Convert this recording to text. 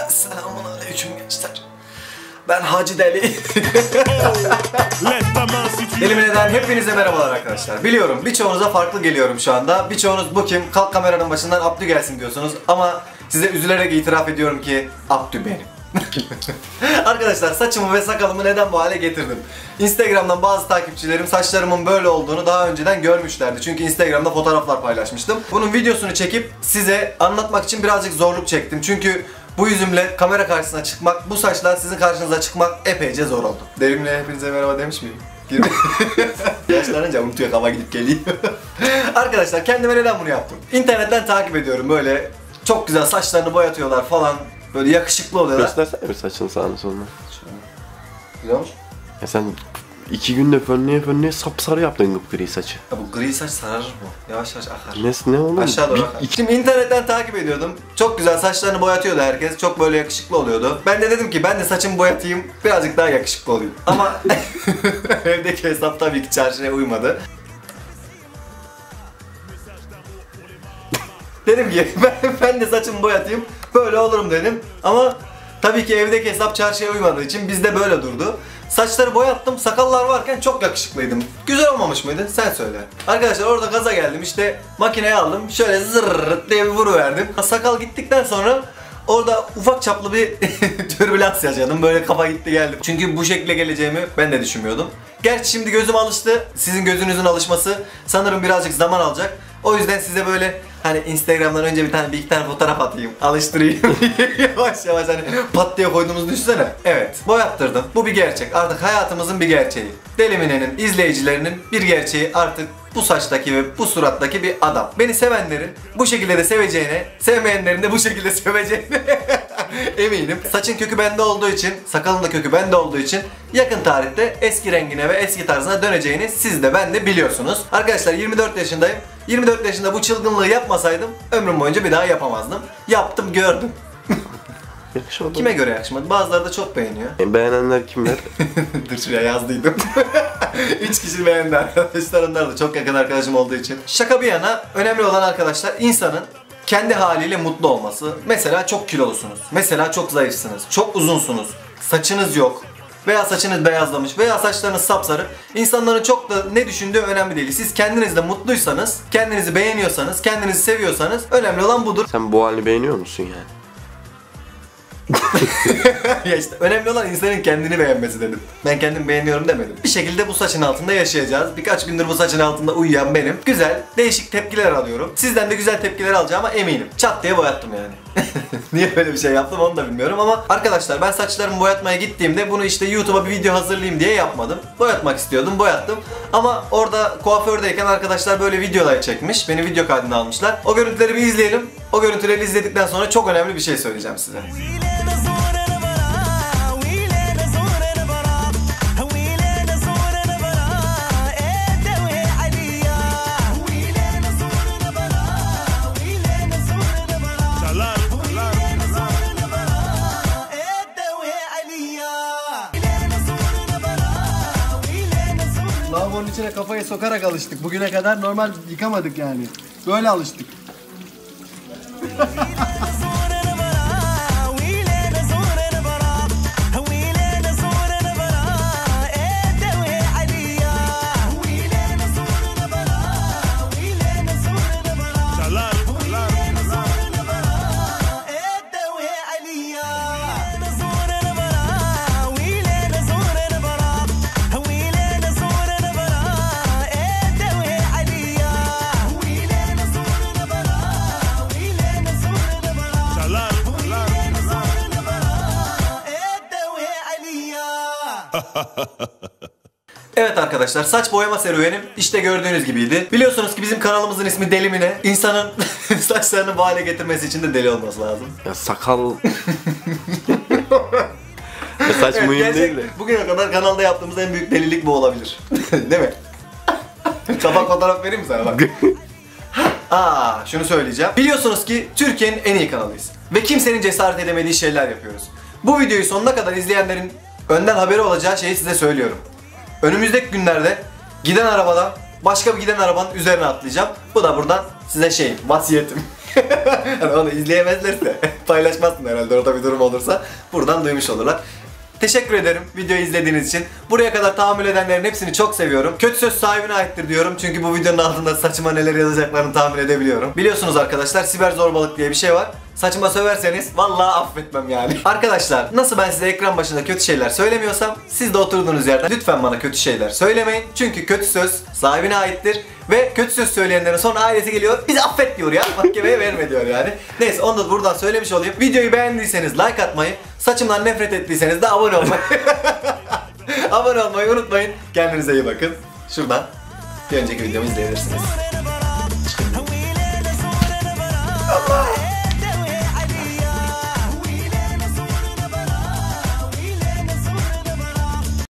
Selamünaleyküm gençler. Ben Hacı Deli. Delimineden hepinize merhabalar arkadaşlar. Biliyorum birçoğunuza farklı geliyorum şu anda. Birçoğunuz bu kim? Kalk kameranın başından Abdü gelsin diyorsunuz. Ama size üzülerek itiraf ediyorum ki Abdü benim. Arkadaşlar saçımı ve sakalımı neden bu hale getirdim? Instagram'dan bazı takipçilerim saçlarımın böyle olduğunu daha önceden görmüşlerdi. Çünkü Instagram'da fotoğraflar paylaşmıştım. Bunun videosunu çekip size anlatmak için birazcık zorluk çektim. Çünkü bu yüzümle kamera karşısına çıkmak, bu saçla sizin karşınıza çıkmak epeyce zor oldu. Derimle hepinize merhaba demiş miyim? Yaşlanınca unutuyor, kafa gidip geliyor. Arkadaşlar kendime neden bunu yaptım? İnternetten takip ediyorum, böyle çok güzel saçlarını boyatıyorlar falan. Böyle yakışıklı oluyorlar. Göstersene bir saçını sağını solunu. Güzel olmuş. Ya sen 2 günde fönleye sapsarı yaptın gri saçı. Ya bu gri saç sararır bu. Yavaş yavaş akar. Ne oğlum? Aşağı doğru akar. Şimdi internetten takip ediyordum. Çok güzel saçlarını boyatıyordu herkes. Çok böyle yakışıklı oluyordu. Ben de dedim ki ben de saçımı boyatayım. Birazcık daha yakışıklı olayım. Ama evdeki hesap tabii ki çarşıya uymadı. Dedim ki ben de saçımı boyatayım. Böyle olurum dedim. Ama tabii ki evdeki hesap çarşıya uymadığı için bizde böyle durdu. Saçları boyattım, sakallar varken çok yakışıklıydım. Güzel olmamış mıydı? Sen söyle. Arkadaşlar orada gaza geldim, işte makineyi aldım, şöyle zırrrt diye bir vuruverdim. Sakal gittikten sonra orada ufak çaplı bir türbülans yaşadım. Böyle kafa gitti geldi. Çünkü bu şekilde geleceğimi ben de düşünmüyordum. Gerçi şimdi gözüm alıştı. Sizin gözünüzün alışması sanırım birazcık zaman alacak. O yüzden size böyle hani Instagram'dan önce bir iki tane fotoğraf atayım, alıştırayım. Yavaş yavaş hani pat diye koyduğumuzu düşünsene. Evet, boyattırdım. Bu bir gerçek. Artık hayatımızın bir gerçeği. Delimine'nin izleyicilerinin bir gerçeği artık bu saçtaki ve bu surattaki bir adam. Beni sevenlerin bu şekilde de seveceğine, sevmeyenlerin de bu şekilde seveceğine eminim. Saçın kökü bende olduğu için, sakalın da kökü bende olduğu için yakın tarihte eski rengine ve eski tarzına döneceğini siz de ben de biliyorsunuz. Arkadaşlar 24 yaşındayım. 24 yaşında bu çılgınlığı yapmasaydım ömrüm boyunca bir daha yapamazdım. Yaptım, gördüm. Yakışmadı. Kime göre yakışmadı? Bazıları da çok beğeniyor. Beğenenler kimler? Dur şuraya yazdıydım. 3 kişi beğendi arkadaşlar. Onlar da çok yakın arkadaşım olduğu için. Şaka bir yana, önemli olan arkadaşlar insanın kendi haliyle mutlu olması. Mesela çok kilolusunuz. Mesela çok zayıfsınız. Çok uzunsunuz. Saçınız yok. Veya saçınız beyazlamış veya saçlarınız sapsarı. İnsanların çok da ne düşündüğü önemli değil. Siz kendinizde mutluysanız, kendinizi beğeniyorsanız, kendinizi seviyorsanız önemli olan budur. Sen bu halini beğeniyor musun yani? Ya işte önemli olan insanın kendini beğenmesi dedim. Ben kendimi beğeniyorum demedim. Bir şekilde bu saçın altında yaşayacağız. Birkaç gündür bu saçın altında uyuyan benim. Güzel, değişik tepkiler alıyorum. Sizden de güzel tepkiler alacağıma eminim. Çat diye boyattım yani. Niye böyle bir şey yaptım onu da bilmiyorum ama arkadaşlar ben saçlarımı boyatmaya gittiğimde bunu işte YouTube'a bir video hazırlayayım diye yapmadım. Boyatmak istiyordum, boyattım. Ama orada kuafördeyken arkadaşlar böyle videolar çekmiş. Beni video kaydına almışlar. O görüntüleri bir izleyelim. O görüntüleri izledikten sonra çok önemli bir şey söyleyeceğim size. Lavabonun içine kafayı sokarak alıştık. Bugüne kadar normal yıkamadık yani. Böyle alıştık. Evet arkadaşlar, saç boyama serüvenim işte gördüğünüz gibiydi. Biliyorsunuz ki bizim kanalımızın ismi Delimine. İnsanın saçlarını bu hale getirmesi için de deli olması lazım. Ya sakal... Ya saç Evet, mühim değil de. bugüne kadar kanalda yaptığımız en büyük delilik bu olabilir. Değil mi? Kapak fotoğraf vereyim mi sana bak. Şunu söyleyeceğim. Biliyorsunuz ki Türkiye'nin en iyi kanalıyız. Ve kimsenin cesaret edemediği şeyler yapıyoruz. Bu videoyu sonuna kadar izleyenlerin önden haberi olacağı şeyi size söylüyorum. Önümüzdeki günlerde giden arabadan başka bir giden arabanın üzerine atlayacağım. Bu da buradan size vasiyetim. Hani onu izleyemezlerse paylaşmazsın herhalde orada bir durum olursa. Buradan duymuş olurlar. Teşekkür ederim videoyu izlediğiniz için. Buraya kadar tahammül edenlerin hepsini çok seviyorum. Kötü söz sahibine aittir diyorum. Çünkü bu videonun altında saçıma neler yazacaklarını tahmin edebiliyorum. Biliyorsunuz arkadaşlar, siber zorbalık diye bir şey var. Saçıma söverseniz vallahi affetmem yani. Arkadaşlar, nasıl ben size ekran başında kötü şeyler söylemiyorsam, siz de oturduğunuz yerden lütfen bana kötü şeyler söylemeyin. Çünkü kötü söz sahibine aittir. Ve kötü söz söyleyenlerin sonra ailesi geliyor, bizi affet diyor ya, mahkemeye verme diyor yani. Neyse, onu da buradan söylemiş olayım. Videoyu beğendiyseniz like atmayı, saçımdan nefret ettiyseniz de abone olmayı abone olmayı unutmayın. Kendinize iyi bakın. Şuradan bir önceki videomu izleyebilirsiniz.